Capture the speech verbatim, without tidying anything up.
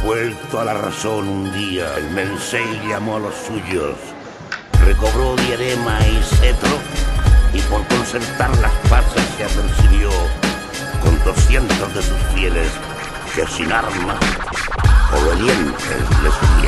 Vuelto a la razón un día, el Mensei llamó a los suyos, recobró diadema y cetro, y por concertar las paces se apercibió con doscientos de sus fieles que sin armas, obedientes le siguieron.